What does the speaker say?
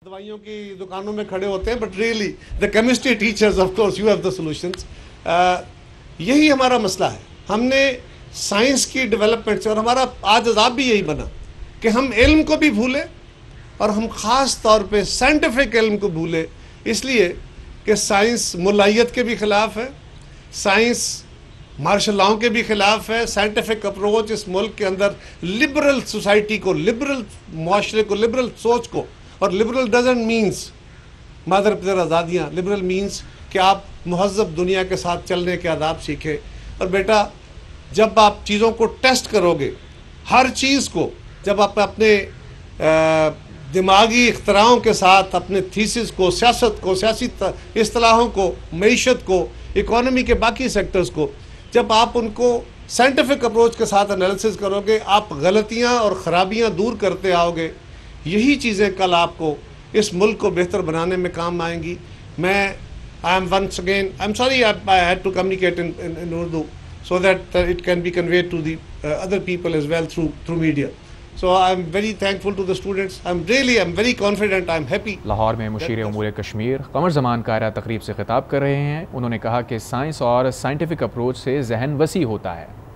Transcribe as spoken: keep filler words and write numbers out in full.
दवाइयों की दुकानों में खड़े होते हैं, but really the chemistry teachers of course you have the solutions. यही हमारा मसला है। हमने साइंस की डेवलपमेंट से, और हमारा आज अजाब भी यही बना कि हम इल्म को भी भूले और हम ख़ास तौर पे साइंटिफिक इल्म को भूले, इसलिए कि साइंस मुलायत के भी ख़िलाफ़ है, साइंस मार्शल लॉ के भी ख़िलाफ़ है। साइंटिफिक अप्रोच इस मुल्क के अंदर लिबरल सोसाइटी को, लिबरल माशरे को, लिबरल सोच को, और लिबरल डजंट मीन्स मादर पितर आज़ादियाँ, लिबरल मीन्स कि आप महज़ब दुनिया के साथ चलने के आदाब सीखें। और बेटा, जब आप चीज़ों को टेस्ट करोगे, हर चीज़ को जब आप अपने आ, दिमागी इख्तराओं के साथ अपने थीसिस को, सियासत को, सियासी इस्तिलाहों को, मईशत को, इकॉनमी के बाकी सेक्टर्स को, जब आप उनको साइंटिफिक अप्रोच के साथ एनालिसिस करोगे, आप गलतियां और ख़राबियां दूर करते आओगे। यही चीज़ें कल आपको इस मुल्क को बेहतर बनाने में काम आएंगी। मैं I am once again I am sorry I had to communicate in in Urdu so that uh, it can be conveyed to the uh, other people as well through through media. So I'm very thankful to the students. I'm really I'm very confident. I'm happy. Lahore में मुशीर उमूर कश्मीर कमर ज़मान कायरा तकरीब से खिताब कर रहे हैं। उन्होंने कहा कि साइंस और साइंटिफिक अप्रोच से जहन वसी होता है।